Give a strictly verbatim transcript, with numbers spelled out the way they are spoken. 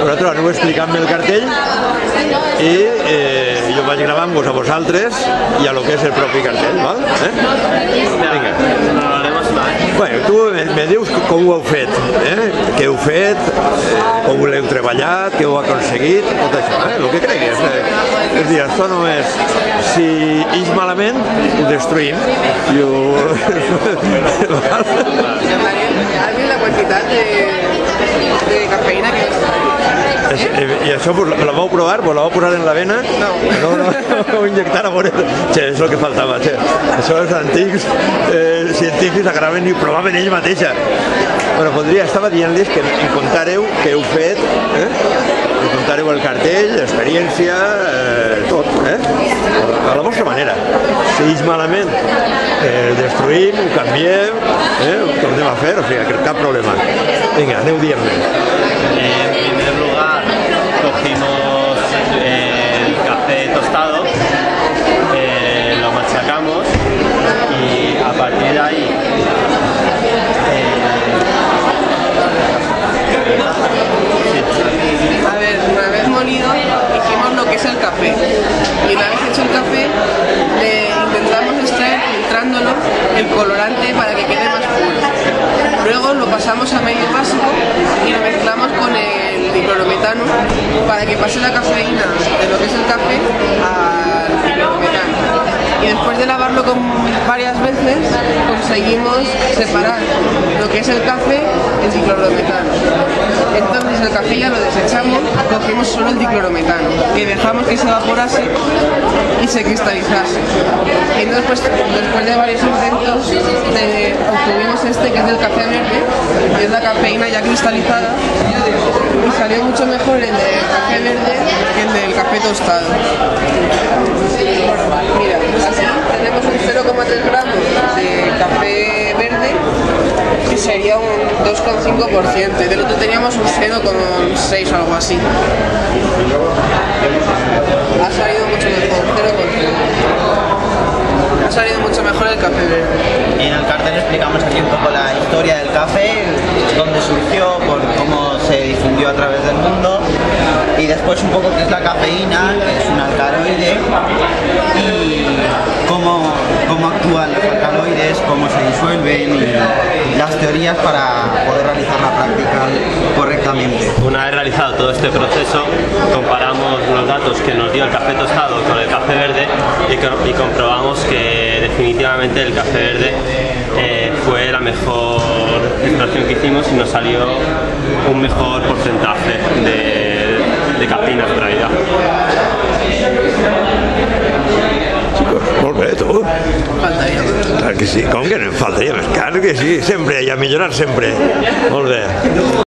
vosaltres aneu explicant-me el cartell i eh, jo vaig gravar amb vos a vosaltres i a lo que és el propi cartell, val? Eh? Vinga. Bueno, tu me, me dius com ho heu fet, eh? Què heu fet, eh, com ho l'heu treballat, què heu aconseguit, tot això, eh? El que creguis. Eh? És dir, això no és... Si ix malament, ho destruïm i ho... ¿Alguien la quantitat de, de cafeïna que és? I això vos la vau provar? Vos la vau posar en la vena? No. No, no, no injectar a veure... Che, és el que faltava, che. Això els antics eh, científics agraven i provaven ells mateixa. Bueno, podria, estava dient-los que en contareu què heu fet, eh? En contareu el cartell, l'experiència, eh, tot, eh? A la vostra manera. Si ix malament, eh, destruïm, ho canviem, eh? Ho tornem a fer, o sigui, cap problema. Vinga, aneu dient-me. En primer lugar, cogimos el café tostado, eh, lo machacamos y a partir de ahí eh, A ver, una vez molido, hicimos lo que es el café. Y una vez hecho el café, le intentamos extraer, filtrándolo, el colorante para que quede más puro. Luego lo pasamos a medio básico y lo mezclamos con el diclorometano para que pase la cafeína de lo que es el café al diclorometano. Y después de lavarlo con varias veces, conseguimos separar lo que es el café del diclorometano. Entonces el café ya lo desechamos, cogimos solo el diclorometano, que dejamos que se evaporase y se cristalizase. Y entonces pues, después de varios intentos de, obtuvimos este que es del café verde, que es la cafeína ya cristalizada, y salió mucho mejor el del café verde que el del café tostado. Mira, así tenemos un cero coma tres gramos de café verde, que sería un dos coma cinco por ciento, del otro teníamos un cero coma seis o algo así. Ha salido mucho mejor, cero coma tres. Ha salido mucho mejor el café verde. Y en el cartel explicamos aquí un poco la historia del café, dónde surgió, por cómo se difundió a través del mundo, y después un poco qué es la cafeína, que es un alcaloide, y cómo, cómo actúan los alcaloides, cómo se disuelven y las teorías para poder realizar la práctica correctamente. una vez realizado todo este proceso, comparamos los datos que nos dio el café tostado con el café verde y, co y comprobamos que definitivamente el café verde eh, fue la mejor extracción que hicimos y nos salió un mejor porcentaje de, de cafeína extraída. Molt bé, tu. Faltaria. Clar que sí, com que no em faltaria més? Clar que sí, sempre, i a millorar sempre. Molt bé.